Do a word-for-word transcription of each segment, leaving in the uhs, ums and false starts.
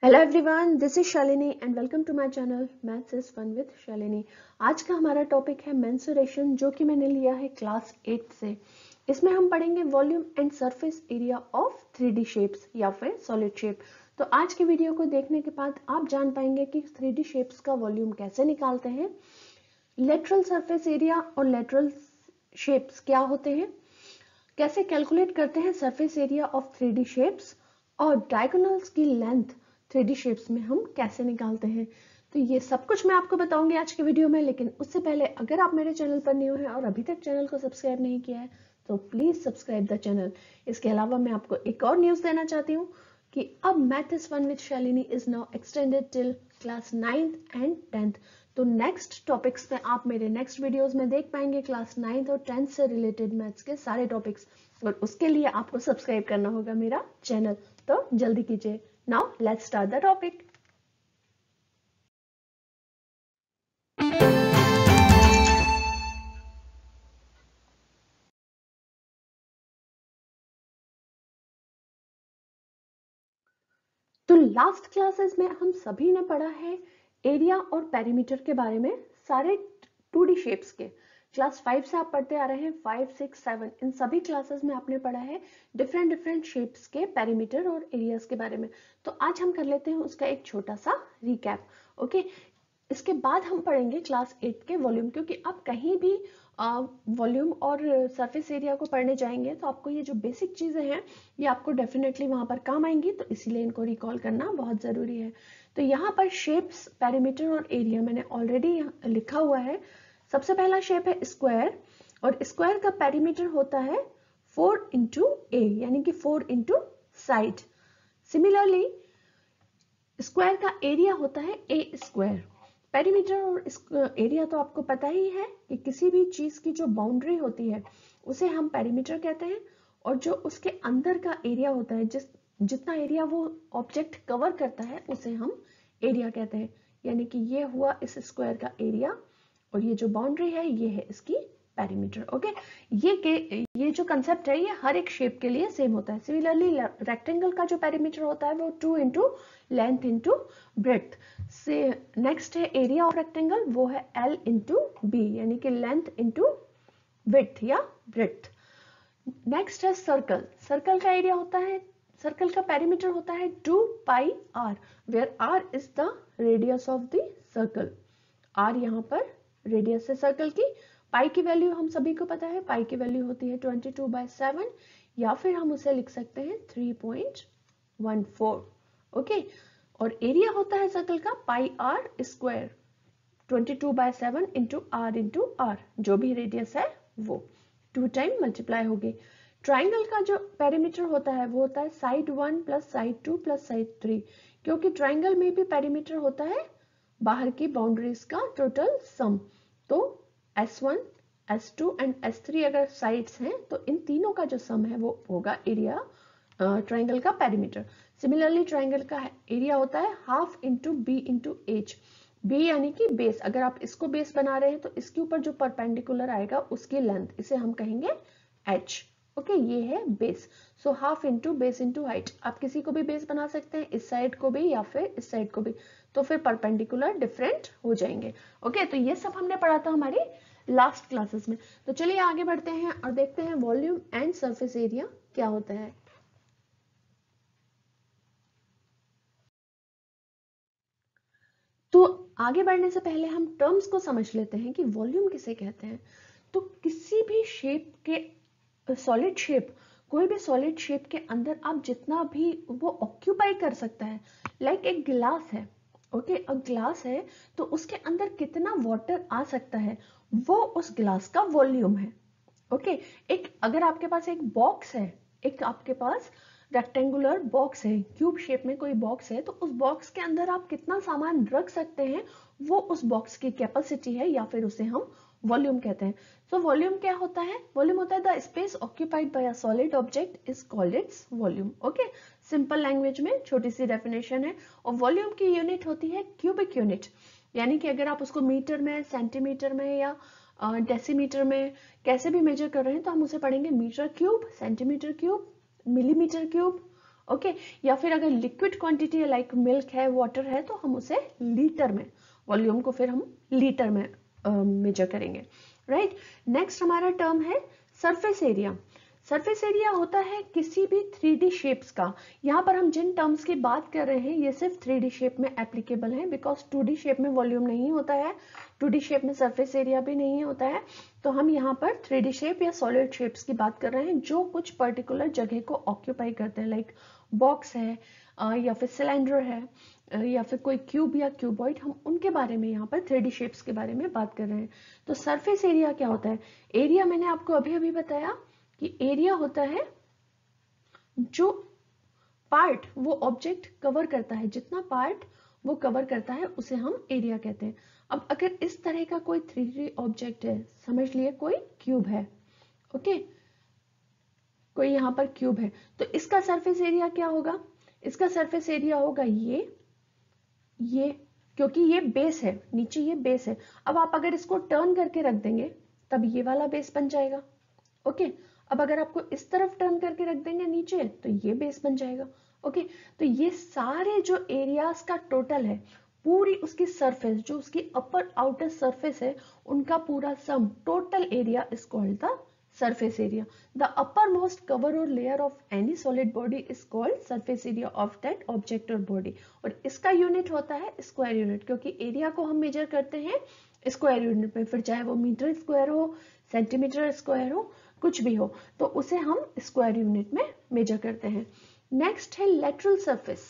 Hello everyone, this is Shalini and welcome to my channel maths is fun with Shalini. आज का हमारा topic है mensuration, जो कि मैंने लिया है क्लास एट से। इसमें हम पढ़ेंगे volume and surface area of three D shapes या फिर सॉलिड शेप। तो आज के वीडियो को देखने के बाद आप जान पाएंगे कि थ्री डी शेप्स का वॉल्यूम कैसे निकालते हैं, लेटरल सरफेस एरिया और लेटरल शेप्स क्या होते हैं, कैसे कैलकुलेट करते हैं surface area of three D shapes, और डायगोनल्स की लेंथ थ्री डी शेप्स में हम कैसे निकालते हैं। तो ये सब कुछ मैं आपको बताऊंगी आज के वीडियो में। लेकिन उससे पहले अगर आप मेरे चैनल पर न्यू हैं और अभी तक चैनल को सब्सक्राइब नहीं किया है तो प्लीज सब्सक्राइब द चैनल। इसके अलावा मैं आपको एक और न्यूज देना चाहती हूँ कि अब math is fun with Shalini is now extended till class ninth and tenth. तो नेक्स्ट टॉपिक्स में आप मेरे नेक्स्ट वीडियोस में देख पाएंगे क्लास नाइन्थ और टेंथ से रिलेटेड मैथ्स के सारे टॉपिक्स, और उसके लिए आपको सब्सक्राइब करना होगा मेरा चैनल। तो जल्दी कीजिए। Now let's start the topic. तो लास्ट क्लासेस में हम सभी ने पढ़ा है एरिया और पेरीमीटर के बारे में, सारे टू डी शेप्स के। क्लास फाइव से आप पढ़ते आ रहे हैं, फाइव सिक्स सेवन इन सभी क्लासेस में आपने पढ़ा है डिफरेंट डिफरेंट शेप्स के पेरीमीटर और एरियाज के बारे में। तो आज हम कर लेते हैं उसका एक छोटा सा रिकैप। ओके, इसके बाद हम पढ़ेंगे क्लास एट के वॉल्यूम, क्योंकि आप कहीं भी वॉल्यूम और सरफेस एरिया को पढ़ने जाएंगे तो आपको ये जो बेसिक चीजें हैं ये आपको डेफिनेटली वहां पर काम आएंगी, तो इसीलिए इनको रिकॉल करना बहुत जरूरी है। तो यहाँ पर शेप्स, पेरीमीटर और एरिया मैंने ऑलरेडी लिखा हुआ है। सबसे पहला शेप है स्क्वायर, और स्क्वायर का पेरीमीटर होता है फोर इंटू ए, यानी कि four into side. Similarly square का एरिया होता है ए स्क्वायर। पेरीमीटर और एरिया तो आपको पता ही है कि किसी भी चीज की जो बाउंड्री होती है उसे हम पेरीमीटर कहते हैं, और जो उसके अंदर का एरिया होता है, जिस जितना एरिया वो ऑब्जेक्ट कवर करता है उसे हम एरिया कहते हैं। यानी कि ये हुआ इस स्क्वायर का एरिया, और ये जो बाउंड्री है ये है इसकी पेरीमीटर। ओके, ये के ये जो कंसेप्ट है ये हर एक शेप के लिए सेम होता है। सिमिलरली रेक्टेंगल का जो पेरीमीटर होता है वो two into length into breadth से। नेक्स्ट है एरिया ऑफ रेक्टेंगल, वो है एल इंटू बी, यानी कि लेंथ इंटू विड्थ या ब्रेड्थ। नेक्स्ट है सर्कल। सर्कल का एरिया होता है, सर्कल का पेरीमीटर होता है two pi R, where R is the radius of the circle. R यहाँ पर रेडियस है सर्कल की। पाई की वैल्यू हम सभी को पता है, पाई की वैल्यू होती है ट्वेंटी टू बाय सेवन, या फिर हम उसे लिख सकते हैं three point one four. Okay, और एरिया होता है सर्कल का pi are square, twenty two by seven into R into R, जो भी रेडियस है वो टू टाइम मल्टीप्लाई होगी। ट्राइंगल का जो पेरीमीटर होता है वो होता है side one plus side two plus side three, क्योंकि ट्राइंगल में भी पेरीमीटर होता है बाहर की बाउंड्रीज का टोटल सम। तो S one, S two and S three अगर साइड्स हैं तो इन तीनों का जो सम है वो होगा एरिया ट्राइंगल का पेरीमीटर। सिमिलरली ट्राइंगल का एरिया होता है half into B into H. B यानी कि बेस, अगर आप इसको बेस बना रहे हैं तो इसके ऊपर जो परपेंडिकुलर आएगा उसकी लेंथ, इसे हम कहेंगे एच। ओके, ये है base. So half into base into height. आप किसी को भी बेस बना सकते हैं, इस साइड को भी या फिर इस साइड को भी, तो फिर परपेंडिकुलर डिफरेंट हो जाएंगे। ओके, तो ये सब हमने पढ़ा था हमारी लास्ट क्लासेस में। तो चलिए आगे बढ़ते हैं और देखते हैं वॉल्यूम एंड सरफेस एरिया क्या होता है। तो आगे बढ़ने से पहले हम टर्म्स को समझ लेते हैं कि वॉल्यूम किसे कहते हैं। तो किसी भी शेप के, सॉलिड शेप, कोई भी सॉलिड शेप के अंदर आप जितना भी वो ऑक्यूपाई कर सकता है, लाइक एक गिलास है। ओके, अ ग्लास है तो उसके अंदर कितना वाटर आ सकता है वो उस ग्लास का वॉल्यूम है। ओके, एक अगर आपके पास एक बॉक्स है, एक आपके पास रेक्टेंगुलर बॉक्स है, क्यूब शेप में कोई बॉक्स है, तो उस बॉक्स के अंदर आप कितना सामान रख सकते हैं वो उस बॉक्स की कैपेसिटी है, या फिर उसे हम वॉल्यूम कहते हैं। सो so, वॉल्यूम क्या होता है? वॉल्यूम होता है the space occupied by a solid object is called its volume. Okay, simple language में छोटी सी डेफिनेशन है। और वॉल्यूम की यूनिट होती है क्यूबिक यूनिट, यानी कि अगर आप उसको मीटर में, सेंटीमीटर में या डेसीमीटर में कैसे भी मेजर कर रहे हैं तो हम उसे पढ़ेंगे metre cube, centimetre cube, millimetre cube, okay okay? या फिर अगर लिक्विड क्वांटिटी है लाइक मिल्क है, वाटर है, तो हम उसे लीटर में, वॉल्यूम को फिर हम लीटर में मेजर uh, करेंगे, राइट। नेक्स्ट हमारा टर्म है सरफेस एरिया। सरफेस एरिया होता है किसी भी थ्री डी शेप्स का। यहाँ पर हम जिन टर्म्स की बात कर रहे हैं ये सिर्फ थ्री डी शेप में एप्लीकेबल है, बिकॉज टू डी शेप में वॉल्यूम नहीं होता है, टू डी शेप में सरफेस एरिया भी नहीं होता है। तो हम यहाँ पर थ्री डी शेप या सॉलिड शेप्स की बात कर रहे हैं जो कुछ पर्टिकुलर जगह को ऑक्यूपाई करते हैं, लाइक बॉक्स है या फिर सिलेंडर है या फिर कोई क्यूब या क्यूबॉइड, हम उनके बारे में यहाँ पर थ्री डी शेप्स के बारे में बात कर रहे हैं। तो सरफेस एरिया क्या होता है? एरिया मैंने आपको अभी अभी बताया कि एरिया होता है जो पार्ट वो ऑब्जेक्ट कवर करता है, जितना पार्ट वो कवर करता है उसे हम एरिया कहते हैं। अब अगर इस तरह का कोई थ्री डी ऑब्जेक्ट है, समझ लिए कोई क्यूब है, ओके, कोई यहाँ पर क्यूब है, तो इसका सरफेस एरिया क्या होगा? इसका सरफेस एरिया होगा ये ये क्योंकि ये बेस है, नीचे ये बेस है। अब आप अगर इसको टर्न करके रख देंगे तब ये वाला बेस बन जाएगा, ओके। अब अगर आपको इस तरफ टर्न करके रख देंगे नीचे तो ये बेस बन जाएगा, ओके। तो ये सारे जो एरियाज का टोटल है, पूरी उसकी सरफेस, जो उसकी अपर आउटर सरफेस है, उनका पूरा sum, total area is called the surface area. The uppermost cover or layer of any solid body is called surface area of that object or body. और इसका यूनिट होता है स्क्वायर यूनिट, क्योंकि area को हम मेजर करते हैं square unit में, फिर चाहे वो मीटर स्क्वायर हो, सेंटीमीटर स्क्वायर हो, कुछ भी हो, तो उसे हम स्क्वायर यूनिट में मेजर करते हैं। नेक्स्ट है lateral surface,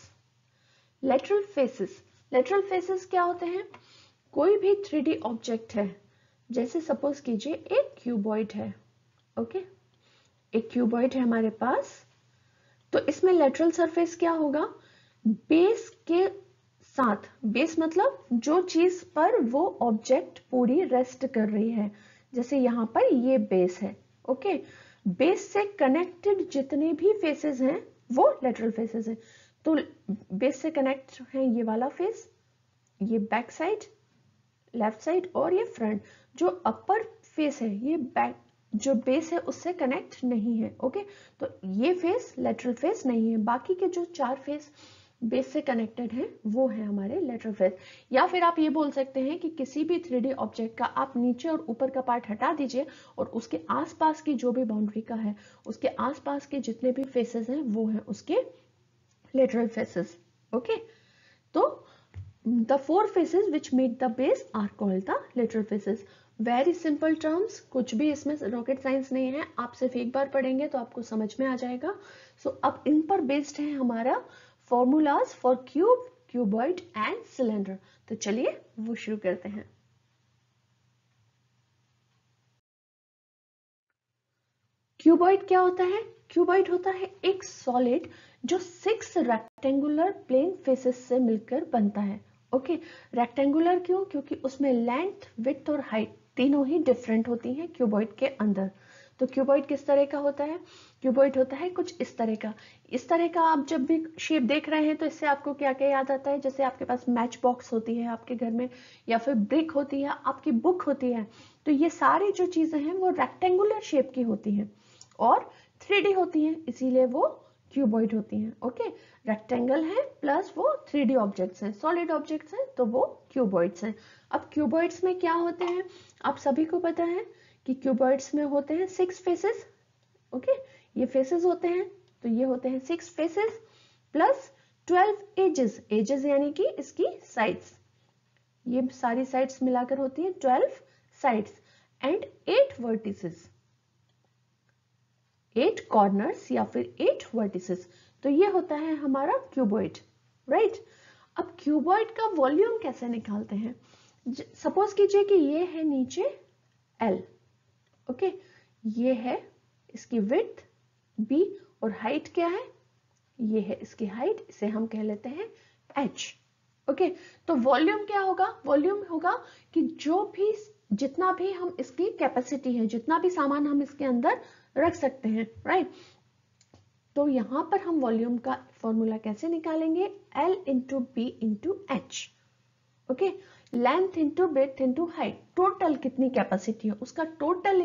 lateral faces. Lateral faces क्या होते हैं? कोई भी थ्री डी ऑब्जेक्ट है, जैसे सपोज कीजिए एक क्यूबॉइड है, ओके okay? एक क्यूबॉइड है हमारे पास, तो इसमें लेटरल सरफेस क्या होगा? बेस के साथ, बेस मतलब जो चीज पर वो ऑब्जेक्ट पूरी रेस्ट कर रही है, जैसे यहाँ पर ये बेस है, ओके okay? बेस से कनेक्टेड जितने भी फेसेस हैं वो लेटरल फेसेस हैं। तो बेस से कनेक्ट है ये वाला फेस, ये बैक साइड, लेफ्ट साइड, और ये फ्रंट। जो अपर फेस है ये बैक, जो बेस है उससे कनेक्ट नहीं है, ओके। तो ये फेस लेटरल फेस नहीं है, बाकी के जो चार फेस बेस से कनेक्टेड हैं वो है हमारे लेटरल फेस। या फिर आप ये बोल सकते हैं कि किसी भी थ्री डी ऑब्जेक्ट का आप नीचे और ऊपर का पार्ट हटा दीजिए और उसके आसपास की जो भी बाउंड्री का है, उसके आसपास के जितने भी फेसेस हैं वो हैं उसके लेटरल फेसेस, ओके। तो the four faces which meet the base are called the lateral faces. Very simple terms, कुछ भी इसमें रॉकेट साइंस नहीं है, आप सिर्फ एक बार पढ़ेंगे तो आपको समझ में आ जाएगा। सो so, अब इन पर बेस्ड है हमारा formulas for cube, cuboid and cylinder. तो चलिए वो शुरू करते हैं। क्यूबॉइड क्या होता है? क्यूबॉइड होता है एक सॉलिड जो सिक्स रेक्टेंगुलर प्लेन फेसेस से मिलकर बनता है, ओके। रेक्टेंगुलर क्यों? क्योंकि उसमें लेंथ, विड्थ और हाइट तीनों ही डिफरेंट होती हैं क्यूबॉइड के अंदर। तो क्यूबॉइड किस तरह का होता है? क्यूबॉइड होता है कुछ इस तरह का। इस तरह का आप जब भी शेप देख रहे हैं तो इससे आपको क्या क्या याद आता है? जैसे आपके पास मैच बॉक्स होती है आपके घर में, या फिर ब्रिक होती है, आपकी बुक होती है, तो ये सारी जो चीजें हैं वो रेक्टेंगुलर शेप की होती हैं और थ्री डी होती हैं, इसीलिए वो क्यूबॉइड होती हैं, ओके। रेक्टेंगल है प्लस वो थ्री डी ऑब्जेक्ट्स हैं, सॉलिड ऑब्जेक्ट्स हैं, तो वो क्यूबॉइड्स हैं। अब क्यूबॉइड्स में क्या होते हैं? आप सभी को पता है कि क्यूबॉइड्स में होते हैं सिक्स फेसेस, ओके। ये फेसेस होते हैं, तो ये होते हैं six faces plus twelve edges. Edges यानी कि इसकी साइड्स, ये सारी साइड्स मिलाकर होती है twelve sides, and eight vertices, eight corners या फिर एट वर्टिसेस। तो ये होता है हमारा क्यूबॉइड, राइट। अब क्यूबॉइड का वॉल्यूम कैसे निकालते हैं? सपोज कीजिए कि ये है नीचे L, ओके, ये है इसकी विड्थ B और हाइट क्या है? ये है इसकी हाइट, इसे हम कह लेते हैं H, ओके। तो वॉल्यूम क्या होगा? वॉल्यूम होगा कि जो भी, जितना भी हम इसकी कैपेसिटी है, जितना भी सामान हम इसके अंदर रख सकते हैं, राइट। तो यहां पर हम वॉल्यूम का फॉर्मूला कैसे निकालेंगे? L into B into H, okay. Length into breadth into height, total कितनी कैपेसिटी है उसका टोटल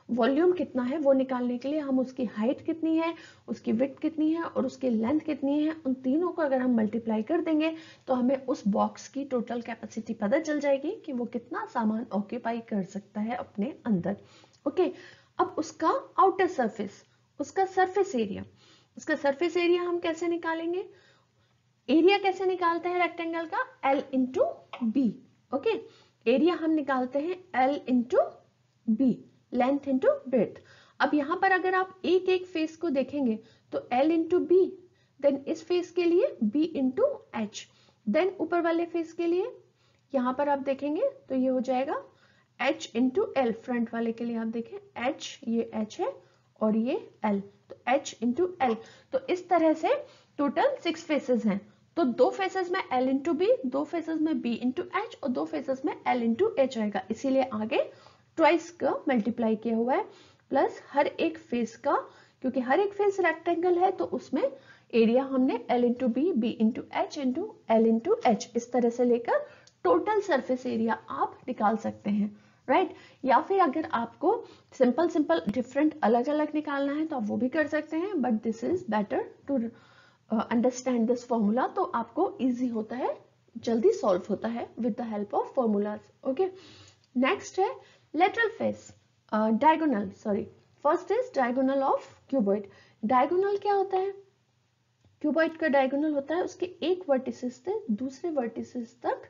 वॉल्यूम कितना है वो निकालने के लिए हम उसकी हाइट कितनी है, उसकी विड्थ कितनी है और उसकी लेंथ कितनी है, उन तीनों को अगर हम मल्टीप्लाई कर देंगे तो हमें उस बॉक्स की टोटल कैपेसिटी पता चल जाएगी कि वो कितना सामान ऑक्यूपाई कर सकता है अपने अंदर। ओके, अब उसका आउटर सरफेस, उसका सरफेस एरिया, उसका सरफेस एरिया हम कैसे निकालेंगे? एरिया कैसे निकालते हैं रेक्टेंगल का? L into B. Okay, area हम निकालते हैं L into B, length into breadth. अब यहां पर अगर आप एक एक फेस को देखेंगे तो L इंटू बी, देन इस फेस के लिए B इंटू एच, देन ऊपर वाले फेस के लिए यहां पर आप देखेंगे तो ये हो जाएगा H इंटू एल। फ्रंट वाले के लिए आप देखें H, ये H है और ये L, तो H इंटू एल। तो इस तरह से टोटल सिक्स फेसेस हैं, तो दो फेसेस में L इंटू बी, दो फेसेस में B इंटू एच और दो फेसेस में L इंटू एच आएगा, इसीलिए आगे ट्वाइस का मल्टीप्लाई किया हुआ है, प्लस हर एक फेस का, क्योंकि हर एक फेस रेक्टेंगल है तो उसमें एरिया हमने L into B, B into H into L into H, इस तरह से लेकर टोटल सरफेस एरिया आप निकाल सकते हैं, राइट right? या फिर अगर आपको सिंपल सिंपल डिफरेंट अलग अलग निकालना है तो आप वो भी कर सकते हैं, but this is better to understand this formula, तो आपको इजी होता है, जल्दी सॉल्व होता है with the help of formulas. Okay, next है lateral face, diagonal, sorry, first is diagonal of cuboid. Diagonal क्या होता है? क्यूबॉइड का डायगोनल होता है उसके एक वर्टिसेस से दूसरे वर्टिसेस तक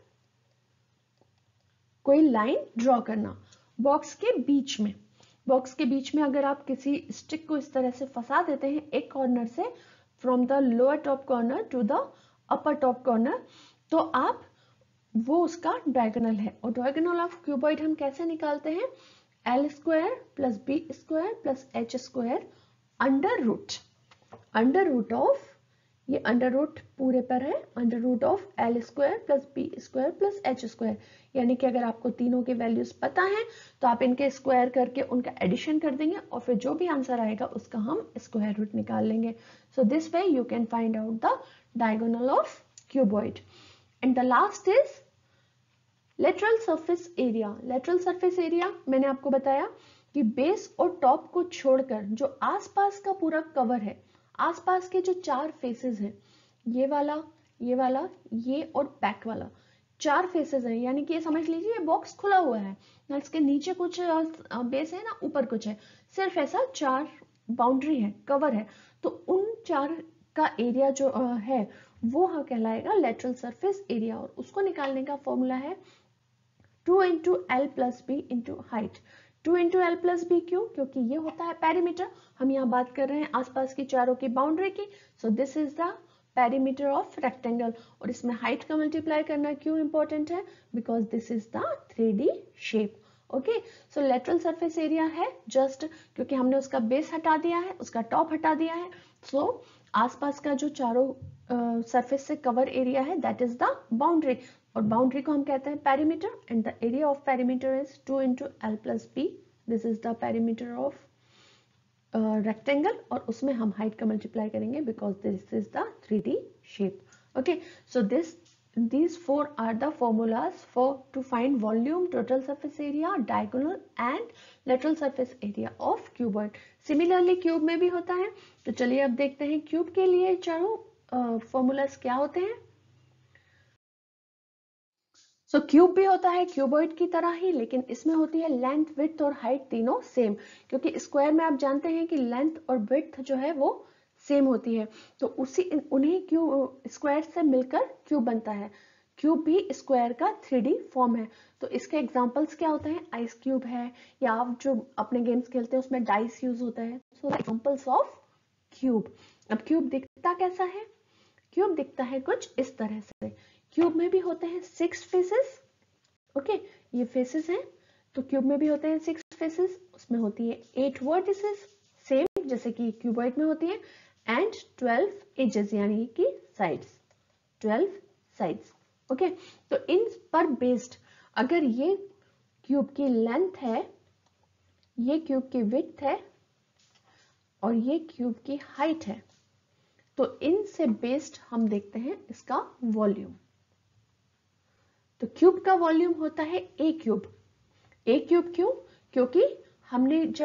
कोई लाइन ड्रॉ करना, बॉक्स के बीच में। बॉक्स के बीच में अगर आप किसी स्टिक को इस तरह से फंसा देते हैं एक कॉर्नर से, from the lower top corner to the upper top corner, तो आप वो उसका डायगोनल है। और डायगोनल ऑफ क्यूबॉइड हम कैसे निकालते हैं? L square plus B square plus H square under root, under root of, ये अंडर रूट पूरे पर है, under root of L square plus B square plus H square. यानी कि अगर आपको तीनों के वैल्यूज पता है तो आप इनके स्क्वायर करके उनका एडिशन कर देंगे और फिर जो भी आंसर आएगा उसका हम स्क्वायर रूट निकाल लेंगे। So this way you can find out the diagonal of cuboid. And the last is lateral surface area. Lateral surface area मैंने आपको बताया कि बेस और टॉप को छोड़कर जो आसपास का पूरा कवर है, आसपास के जो चार फेसेस हैं, ये वाला, ये वाला, ये और बैक वाला, चार फेसेस हैं, यानी कि ये समझ लीजिए ये बॉक्स खुला हुआ है ना, इसके नीचे कुछ बेस है ना, ऊपर कुछ है, सिर्फ ऐसा चार बाउंड्री है, कवर है, तो उन चार का एरिया जो है वो हाँ कहलाएगा लेटरल सरफेस एरिया। और उसको निकालने का फॉर्मूला है two into L plus B into height. Two into L plus B क्यों? क्योंकि ये होता है पेरीमीटर, हम यहाँ बात कर रहे हैं आसपास की चारों की बाउंड्री की, so this is the perimeter of rectangle. और इसमें हाइट का मल्टीप्लाई करना क्यों इंपॉर्टेंट है? Because this is the three D shape. Okay, so lateral surface area है जस्ट क्योंकि हमने उसका बेस हटा दिया है, उसका टॉप हटा दिया है, सो so, आसपास का जो चारों सरफेस uh, से कवर एरिया है दैट इज द बाउंड्री, और बाउंड्री को हम कहते हैं perimeter, and the area of perimeter is two into L plus B, this is the perimeter of rectangle, और उसमें हम हाइट का मल्टीप्लाई करेंगे because this is the three D shape. Okay, so this these four are the formulas for to find volume, total surface area, diagonal and lateral surface area of cuboid. Similarly cube में भी होता है, तो चलिए अब देखते हैं cube के लिए चारों फॉर्मूलाज uh, क्या होते हैं। सो so, क्यूब भी होता है क्यूबॉइड की तरह ही, लेकिन इसमें होती है लेंथ, विड्थ और हाइट तीनों सेम, क्योंकि स्क्वायर में आप जानते हैं कि लेंथ और विड्थ जो है वो सेम होती है, तो उसी उन्हीं क्यूब स्क्वायर से मिलकर क्यूब बनता है। क्यूब भी स्क्वायर का थ्री डी फॉर्म है। तो इसके एग्जांपल्स क्या होते हैं? आइस क्यूब है, या आप जो अपने गेम्स खेलते हैं उसमें डाइस यूज होता है। So examples of cube. अब क्यूब दिखता कैसा है? क्यूब दिखता है कुछ इस तरह से। क्यूब में भी होते हैं सिक्स फेसेस, ओके, ये फेसेस हैं, तो क्यूब में भी होते हैं सिक्स फेसेस, उसमें होती है एट वर्टिसेस सेम जैसे कि क्यूबॉइड में होती है, एंड ट्वेल्व एजेस यानी कि साइड्स, ट्वेल्व साइड्स। ओके, तो इन पर बेस्ड अगर ये क्यूब की लेंथ है, ये क्यूब की विड्थ है और ये क्यूब की हाइट है, तो इनसे बेस्ड हम देखते हैं इसका वॉल्यूम। तो क्यूब का वॉल्यूम होता है ए क्यूब। ए क्यूब क्यों? क्योंकि हमने जब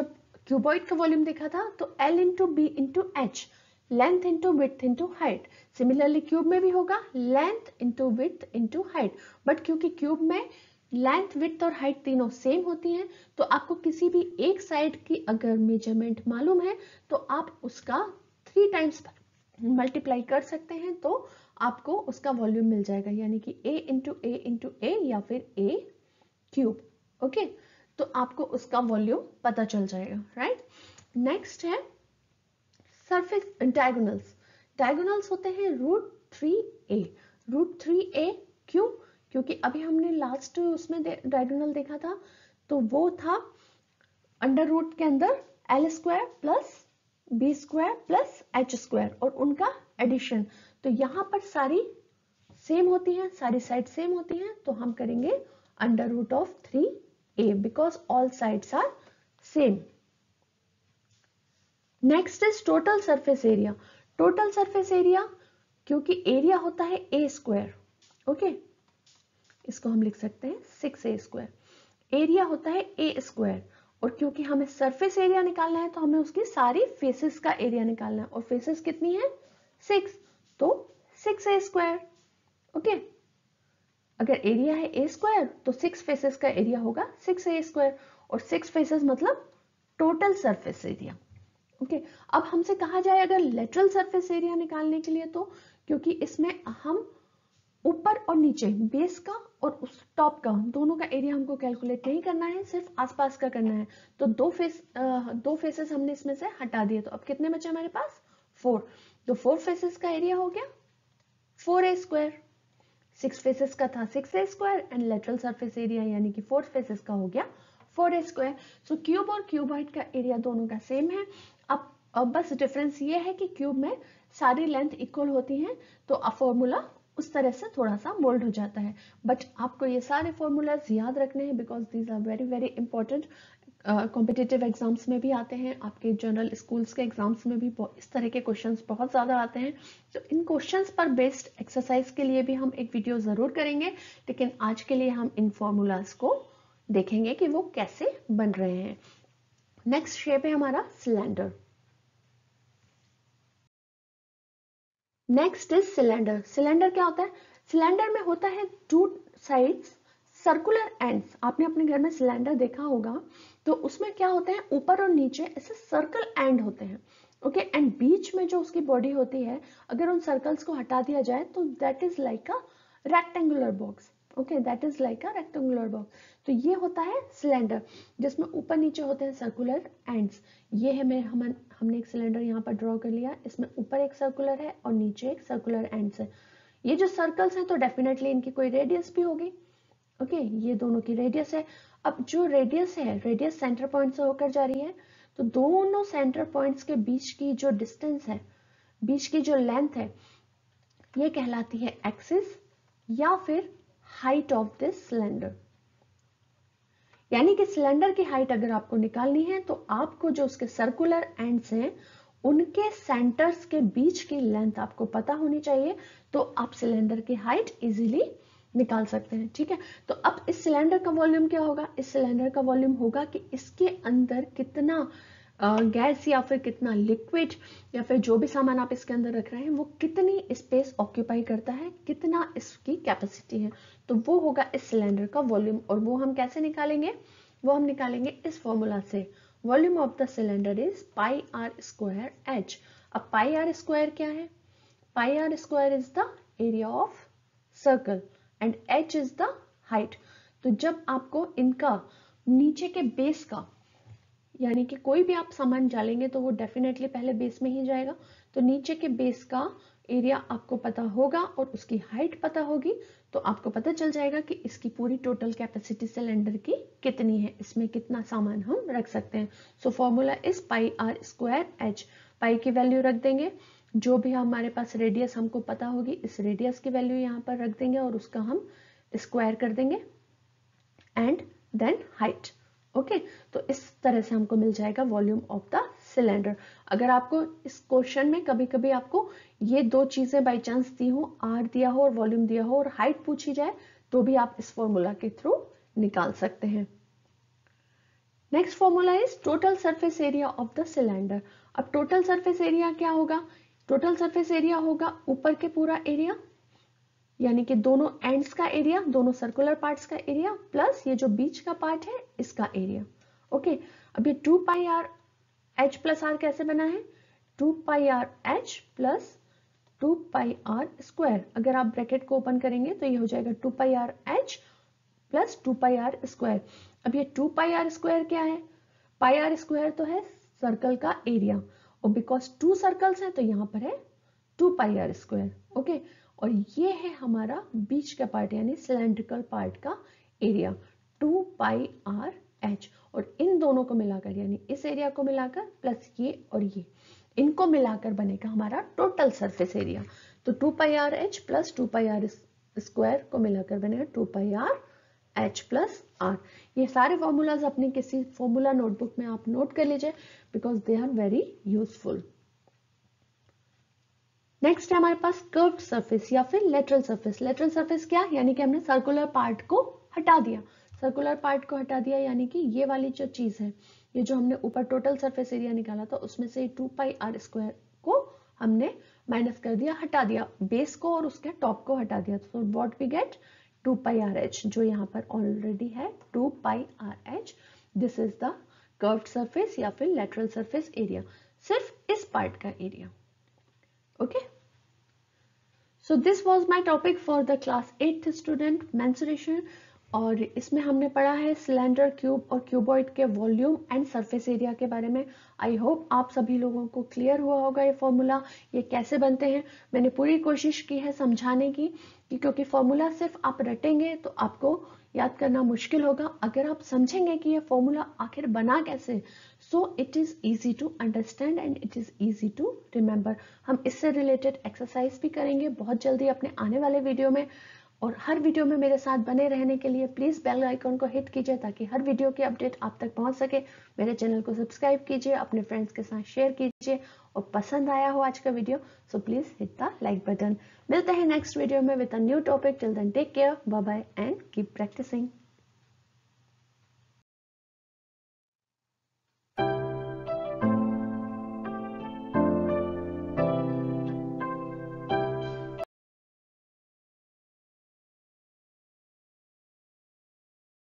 क्यूबॉइड का वॉल्यूम देखा था तो L into B into H, length into width into height. Similarly cube में भी होगा length into width into height, but क्योंकि क्यूब में लेंथ विड्थ और हाइट तीनों सेम होती हैं तो आपको किसी भी एक साइड की अगर मेजरमेंट मालूम है तो आप उसका थ्री टाइम्स मल्टीप्लाई कर सकते हैं तो आपको उसका वॉल्यूम मिल जाएगा, यानी कि a into a into a या फिर a क्यूब। ओके, तो आपको उसका वॉल्यूम पता चल जाएगा, राइट। नेक्स्ट है सरफेस डायगोनल्स। डायगोनल्स होते हैं root three a. Root three a क्यों? क्योंकि अभी हमने लास्ट उसमें डायगोनल देखा था तो वो था अंडर रूट के अंदर L square plus B square plus H square और उनका एडिशन। तो यहां पर सारी सेम होती हैं, सारी साइड सेम होती हैं, तो हम करेंगे under root of three a because all sides are same. Next is total surface area. Total surface area क्योंकि एरिया होता है ए स्क्वायर, ओके, इसको हम लिख सकते हैं सिक्स ए स्क्वायर। एरिया होता है ए स्क्वायर और क्योंकि हमें सरफेस एरिया निकालना है तो हमें उसकी सारी फेसेस का एरिया निकालना है और फेसेस कितनी है? सिक्स, तो सिक्स ए स्क्वायर। ओके, अगर एरिया है ए स्क्वायर तो सिक्स फेसेस का एरिया होगा सिक्स ए स्क्वायर और सिक्स फेसेस मतलब टोटल सरफेस एरिया। ओके, अब हमसे कहा जाए अगर लेटरल सरफेस एरिया निकालने के लिए तो क्योंकि इसमें हम ऊपर और नीचे बेस का और उस टॉप का दोनों का एरिया हमको कैलकुलेट नहीं करना है, सिर्फ आसपास का करना है। तो दो फेस दो फेसेस हमने इसमें से हटा दिए तो अब कितने बचे हमारे पास? फोर। तो फोर फेसेस का एरिया हो गया four a square. Six faces का था six a square and lateral surface area यानी कि फोर फेसेस का हो गया four a square. So cube और क्यूबॉइड का एरिया दोनों का सेम है। अब, अब बस डिफरेंस ये है कि क्यूब में सारी लेंथ इक्वल होती हैं तो अब फॉर्मूला उस तरह से थोड़ा सा मोल्ड हो जाता है, बट आपको ये सारे फॉर्मूलाज याद रखने हैं because these are very very important. Competitive exams में भी आते हैं, आपके जनरल स्कूल्स के एग्जाम्स में भी इस तरह के क्वेश्चंस बहुत ज़्यादा आते हैं। तो इन क्वेश्चंस पर बेस्ड एक्सरसाइज के लिए भी हम एक वीडियो ज़रूर करेंगे, लेकिन आज के लिए हम इन फॉर्मूलाज को देखेंगे कि वो कैसे बन रहे हैं। नेक्स्ट शेप है हमारा cylinder. Next is cylinder. Cylinder क्या होता है? सिलेंडर में होता है टू साइड्स सर्कुलर एंड्स। आपने अपने घर में सिलेंडर देखा होगा तो उसमें क्या होते हैं ऊपर और नीचे ऐसे सर्कल एंड होते हैं, ओके, एंड बीच में जो उसकी बॉडी होती है अगर उन सर्कल्स को हटा दिया जाए तो that is like a rectangular box, okay, that is like a rectangular box. तो ये होता है सिलेंडर जिसमें ऊपर नीचे होते हैं सर्कुलर एंड्स। ये है मैं हम हमने एक सिलेंडर यहाँ पर ड्रॉ कर लिया, इसमें ऊपर एक सर्कुलर है और नीचे एक सर्कुलर एंड्स है। ये जो सर्कल्स हैं तो डेफिनेटली इनकी कोई रेडियस भी होगी, ओके, ये दोनों की रेडियस है। अब जो रेडियस है, रेडियस सेंटर पॉइंट से होकर जा रही है तो दोनों सेंटर पॉइंट्स के बीच की जो डिस्टेंस है, बीच की जो लेंथ है, ये कहलाती है एक्सिस या फिर हाइट ऑफ दिस सिलेंडर। यानी कि सिलेंडर की हाइट अगर आपको निकालनी है तो आपको जो उसके सर्कुलर एंड्स हैं उनके सेंटर्स के बीच की लेंथ आपको पता होनी चाहिए, तो आप सिलेंडर की हाइट इजीली निकाल सकते हैं, ठीक है। तो अब इस सिलेंडर का वॉल्यूम क्या होगा? इस सिलेंडर का वॉल्यूम होगा कि इसके अंदर कितना गैस या फिर कितना लिक्विड या फिर जो भी सामान आप इसके अंदर रख रहे हैं वो कितनी स्पेस ऑक्यूपाई करता है, कितना इसकी कैपेसिटी है, तो वो होगा इस सिलेंडर का वॉल्यूम। और वो हम कैसे निकालेंगे? वो हम निकालेंगे इस फॉर्मूला से, volume of the cylinder is pi are square h. अब पाई आर स्क्वायर क्या है? Pi are square is the area of circle and h is the height. तो जब आपको इनका नीचे के बेस का, यानी कि कोई भी आप सामान डालेंगे तो वो डेफिनेटली पहले बेस में ही जाएगा, तो नीचे के बेस का एरिया आपको पता होगा और उसकी हाइट पता होगी तो आपको पता चल जाएगा कि इसकी पूरी टोटल कैपेसिटी सिलेंडर की कितनी है, इसमें कितना सामान हम रख सकते हैं। So formula is pi are square h. Pi की वैल्यू रख देंगे, जो भी हमारे पास रेडियस हमको पता होगी इस रेडियस की वैल्यू यहाँ पर रख देंगे और उसका हम स्क्वायर कर देंगे एंड देन हाइट, ओके। तो इस तरह से हमको मिल जाएगा वॉल्यूम ऑफ द सिलेंडर। अगर आपको इस क्वेश्चन में कभी कभी आपको ये दो चीजें बाई चांस दी हो, आर दिया हो और वॉल्यूम दिया हो और हाइट पूछी जाए तो भी आप इस फॉर्मूला के थ्रू निकाल सकते हैं। Next formula is total surface area of the cylinder. अब टोटल सरफेस एरिया क्या होगा? टोटल सरफेस एरिया होगा ऊपर के पूरा एरिया, यानी कि दोनों एंड्स का एरिया, दोनों सर्कुलर पार्ट्स का एरिया, प्लस ये जो बीच का पार्ट है इसका एरिया। ओके, अब ये two pi r h plus r कैसे बना है? Two pi r h plus two pi are square. अगर आप ब्रैकेट को ओपन करेंगे तो ये हो जाएगा two pi r h plus two pi are square. अब ये टू पाई आर स्क्वायर क्या है? पाई आर स्क्वायर तो है सर्कल का एरिया, और बिकॉज टू सर्कल्स हैं तो यहाँ पर है two pi are square. Okay, और ये है हमारा बीच का पार्ट यानी सिलेंड्रिकल पार्ट का area two pi r h, और इन दोनों को मिलाकर यानी इस एरिया को मिलाकर प्लस ये और ये, इनको मिलाकर बनेगा हमारा टोटल सरफेस एरिया। तो two pi r h plus two pi are square को मिलाकर बनेगा two pi r h plus r. ये सारे फॉर्मूलाज अपनी किसी फॉर्मूला नोटबुक में आप नोट कर लीजिए because they are very useful. Next है हमारे पास कर्व्ड सरफेस या फिर लेटरल सरफेस। लेटरल सरफेस क्या? यानी कि हमने सर्कुलर पार्ट को हटा दिया, सर्कुलर पार्ट को हटा दिया यानी कि ये वाली जो चीज है, ये जो हमने ऊपर टोटल सरफेस एरिया निकाला था उसमें से टू पाई आर स्क्वायर को हमने माइनस कर दिया, हटा दिया, बेस को और उसके टॉप को हटा दिया। So what we get? Two pi r h, जो यहाँ पर ऑलरेडी है two pi r h. This is the curved surface या फिर लेटरल सरफेस एरिया, सिर्फ इस पार्ट का area. Okay, so this was my topic for the class eighth student, mensuration. और इसमें हमने पढ़ा है सिलेंडर, क्यूब और क्यूबॉइड के वॉल्यूम एंड सरफेस एरिया के बारे में। आई होप आप सभी लोगों को क्लियर हुआ होगा ये फॉर्मूला, ये कैसे बनते हैं। मैंने पूरी कोशिश की है समझाने की, कि क्योंकि फॉर्मूला सिर्फ आप रटेंगे तो आपको याद करना मुश्किल होगा। अगर आप समझेंगे कि ये फॉर्मूला आखिर बना कैसे, so it is easy to understand and it is easy to remember. हम इससे रिलेटेड एक्सरसाइज भी करेंगे बहुत जल्दी अपने आने वाले वीडियो में। और हर वीडियो में मेरे साथ बने रहने के लिए प्लीज बेल आइकन को हिट कीजिए ताकि हर वीडियो की अपडेट आप तक पहुंच सके। मेरे चैनल को सब्सक्राइब कीजिए, अपने फ्रेंड्स के साथ शेयर कीजिए, और पसंद आया हो आज का video so please hit the like button. मिलते हैं नेक्स्ट वीडियो में with a new topic. Till then take care, bye bye and keep practising.